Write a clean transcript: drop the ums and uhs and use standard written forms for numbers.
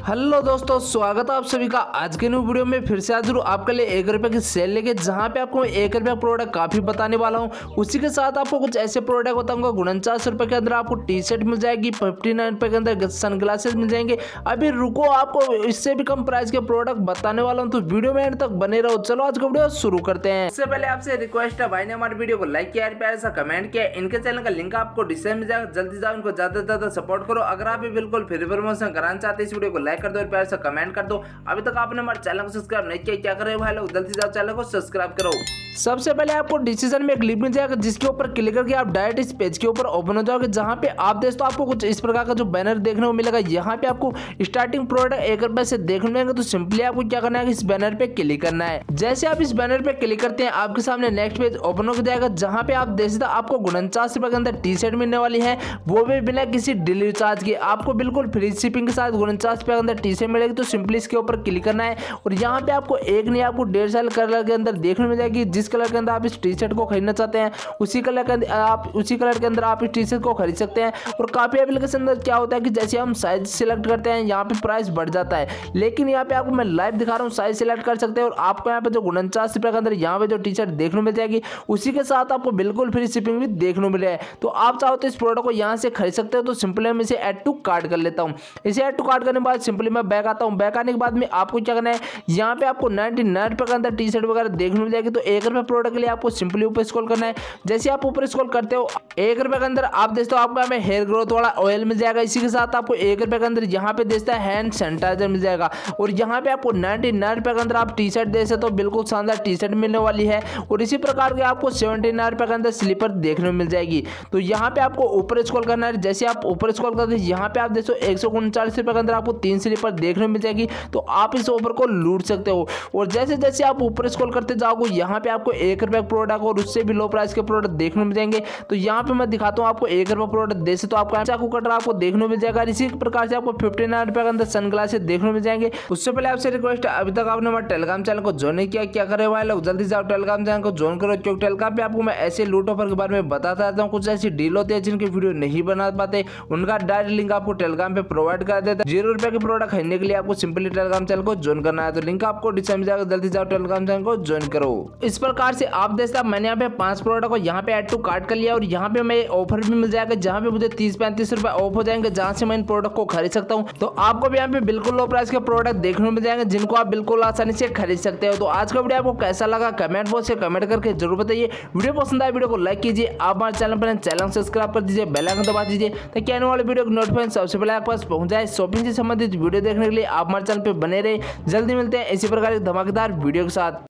Hello दोस्तों, स्वागत है आप सभी का आज के न्यू वीडियो में। फिर से हाजिर हूँ आपके लिए 1 रुपये की सेल लेके, जहां पे आपको 1 रुपये प्रोडक्ट काफी बताने वाला हूँ। उसी के साथ आपको कुछ ऐसे प्रोडक्ट बताऊंगा 49 रुपये के अंदर आपको टी शर्ट मिल जाएगी, 59 रुपये के अंदर सनग्लासेस मिल जाएंगे। अभी रुको, आपको इससे भी कम प्राइस के प्रोडक्ट बताने वाला हूँ, तो वीडियो में एंड तक बने रहो। चलो आज का वीडियो शुरू करते हैं। इससे पहले आपसे रिक्वेस्ट है, भाई ने हमारे वीडियो को लाइक किया, प्यार सा कमेंट किया, इनके चैनल का लिंक आपको डिस्क्रिप्शन में जाएगा, जल्दी जाओ इनको ज्यादा से ज्यादा सपोर्ट करो। अगर आप भी बिल्कुल फ्री प्रमोशन कराना चाहते हैं, इस वीडियो को लाइक कर दो और प्यार से कमेंट कर दो। अभी तक आपने हमारे चैनल को सब्सक्राइब नहीं किया, क्या कर रहे हो भाई लोग, जल्दी से चैनल को सब्सक्राइब करो। सबसे पहले आपको डिसीजन में एक लिंक मिल जाएगा, जिसके ऊपर क्लिक करके आप डायरेक्ट इस पेज के ऊपर ओपन हो जाओगे, जहां पे आप दोस्तों आपको कुछ इस प्रकार का जो बैनर देखने को मिलेगा। यहाँ पे आपको स्टार्टिंग प्रोडक्ट 1 रुपए से देखने मिलेंगे, तो सिंपली आपको क्या करना है, इस बैनर पे क्लिक करना है। जैसे आप इस बैनर पे क्लिक करते हैं, आपके सामने नेक्स्ट पेज ओपन हो जाएगा, जहां पे आप देख सकते आपको 49 रुपए के अंदर टी शर्ट मिलने वाली है, वो भी बिना किसी डिलीवरी चार्ज के। आपको बिल्कुल फ्री शिपिंग के साथ 49 रुपए के अंदर टी शर्ट मिलेगी। तो सिंपली इसके ऊपर क्लिक करना है और यहाँ पे आपको एक नहीं, आपको 1.5 कलर के अंदर देखने मिल जाएगी। जिस कलर के अंदर आप इस टी शर्ट को खरीदना चाहते हैं, उसी कलर के अंदर आप इस टी शर्ट को खरीद सकते हैं। और काफी एप्लीकेशन अंदर क्या होता है कि जैसे हम साइज सिलेक्ट करते हैं, यहाँ पे प्राइस बढ़ जाता है, लेकिन यहाँ पे आपको मैं लाइव दिखा रहा हूँ, साइज सिलेक्ट कर सकते हैं और आपको यहाँ पे जो 49 रुपए के अंदर यहाँ पे जो टी शर्ट देखने मिल जाएगी, उसी के साथ आपको बिल्कुल फ्री शिपिंग भी देखने मिल रहा है। तो आप चाहो तो इस प्रोडक्ट को यहाँ से खरीद सकते हो। तो सिंपली मैं इसे ऐड टू कार्ट कर लेता हूँ। इसे ऐड टू कार्ट करने के बाद सिंपली मैं बैक आता हूँ। बैक आने के बाद में आपको क्या करना है, यहाँ पे आपको 99 रुपए के अंदर टी शर्ट वगैरह देखने मिल जाएगी। तो 1 रुपए प्रोडक्ट के लिए आपको सिंपली ऊपर स्क्रॉल करना है। जैसे आप ऊपर स्क्रॉल करते हो, 1 रुपए के अंदर आप देखते हो आपको यहाँ पे हेयर ग्रोथ वाला ऑयल मिल जाएगा। इसी के साथ आपको 1 रुपए के अंदर यहाँ पे देखता है हैंड सैनिटाइजर मिल जाएगा। और यहाँ पे आपको 99 रुपए के अंदर आप टी शर्ट दे सकते हो, बिल्कुल शानदार टी शर्ट मिलने वाली है। और इसी प्रकार के आपको 79 रुपए के अंदर स्लीपर देखने को मिल जाएगी। तो यहाँ पे आपको ऊपर स्क्रॉल करना है। जैसे आप ऊपर स्क्रॉल करते हैं, यहाँ पे आप देखो 139 रुपए के अंदर आपको 3 स्लीपर देखने को मिल जाएगी। तो आप इस ऑफर को लूट सकते हो। और जैसे जैसे आप ऊपर स्क्रॉल करते जाओगे, यहाँ पे आपको 1 रुपए प्रोडक्ट और उससे भी लो प्राइस के प्रोडक्ट देखने मिल जाएंगे। तो यहाँ पे मैं दिखाता हूँ आपको 1 रुपए प्रोडक्ट दे से, तो आपको चाकू कटर आपको देखने मिल जाएगा। इसी प्रकार से आपको 59 रुपए के अंदर सनग्लासेस देखने मिल जाएंगे। उससे पहले आपसे रिक्वेस्ट है, अभी तक आपने हमारे टेलीग्राम चैनल को ज्वाइन नहीं किया, क्या करे भाई लोग, जल्दी से आप टेलीग्राम चैनल को ज्वाइन करो, क्योंकि टेलीग्राम पे आपको मैं ऐसे लूट ऑफर के बारे में बताता रहता हूँ। कुछ ऐसी डील होती है जिनकी वीडियो नहीं बना पाते, उनका डायरेक्ट लिंक आपको टेलीग्राम पे प्रोवाइड कर देता है। 0 रुपए के प्रोडक्ट खरीदने के लिए आपको सिंपली टेलीग्राम चैनल को ज्वाइन करना है। तो लिंक आपको डिस्क्रिप्शन में जाएगा, जल्दी जाओ टेलीग्राम चैनल को ज्वाइन करो। इस प्रकार से आप देखते हैं, मैंने यहाँ पे 5 प्रोडक्ट को यहाँ पे ऐड टू कार्ट कर लिया और यहाँ पे मैं ऑफर भी मिल जाएगा, जहाँ पे मुझे 30-35 रुपए ऑफ हो जाएंगे, जहाँ से मैं इन प्रोडक्ट को खरीद सकता हूँ। तो आपको भी यहाँ पे बिल्कुल लो प्राइस के प्रोडक्ट देखने को मिल जाएंगे, जिनको आप बिल्कुल आसानी से खरीद सकते हो। तो आज का वीडियो आपको कैसा लगा, कमेंट बॉक्स से कमेंट करके जरूर बताइए। वीडियो पसंद आए वीडियो को लाइक कीजिए, आप हमारे चैनल पर चैनल सब्सक्राइब कर दीजिए, बेल आइकन दबा दीजिए, ताकि आने वाले वीडियो की नोटिफिकेशन सबसे पहले आपके पास पहुंच जाए। शॉपिंग से संबंधित वीडियो देखने के लिए आप हमारे चैनल पर बने रहे। जल्दी मिलते हैं इसी प्रकार की धमाकेदार वीडियो के साथ।